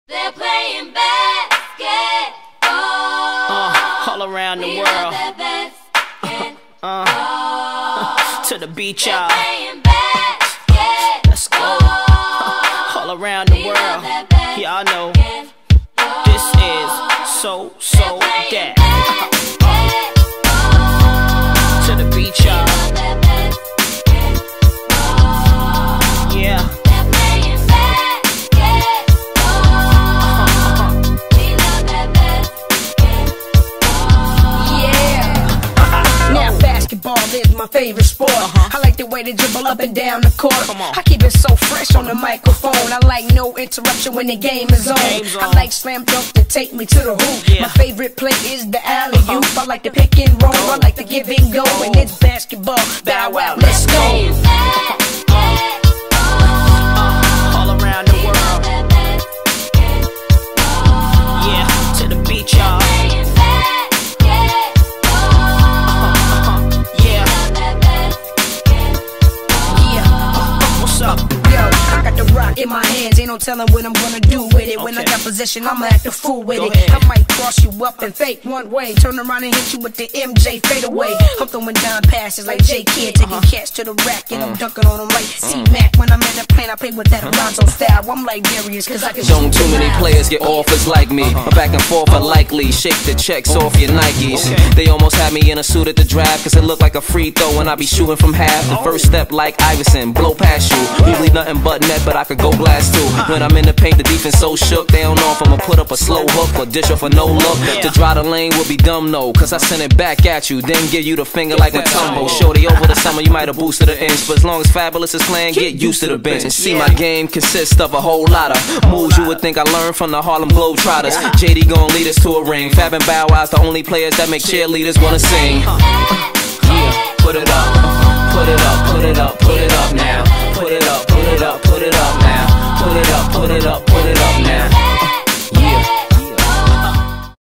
They're playing basketball all around the world. To the beach, y'all. Let's go. All around the world. Y'all know this is so that. To the beach, y'all. Yeah. Basketball is my favorite sport. I like the way they dribble up and down the court. I keep it so fresh on the microphone. I like no interruption when the game is on. I like slam dunk to take me to the hoop. My favorite play is the alley-oop. I like the pick and roll. I like the give and go. And it's basketball. Bow wow, let's go. All around the world. Yeah, to the beach, y'all. In my hands, ain't no telling what I'm gonna do with it. When I got possession, I'ma act a fool with it. I might cross you up and fake one way, turn around and hit you with the MJ fadeaway. I'm throwing down passes like J Kid, taking cats to the rack and I'm dunking on them like C-Mac. When I'm in the plane, I play with that Alonzo style. I'm like Darius, cause I can Don't too many players get offers like me. I'm back and forth unlikely, shake the checks off your Nikes. They almost had me in a suit at the draft, cause it looked like a free throw when I be shooting from half. The first step like Iverson, blow past you. Usually nothing but net, but I could go blast too. When I'm in the paint, the defense so shook, they don't know if I'ma put up a slow hook or dish off a no look. To dry the lane would be dumb, no, cause I send it back at you, then give you the finger like a tumble. Shorty, over the summer you might have boosted an inch, but as long as Fabulous is playing, get used to the bench. And see, my game consists of a whole lot of moves you would think I learned from the Harlem Globetrotters. JD gon' lead us to a ring. Fab and Bow Wow's the only players that make cheerleaders wanna sing. Yeah, put it up, put it up, put it up, put it up now. Put it up, put it up, put it up now. Put it up, put it up.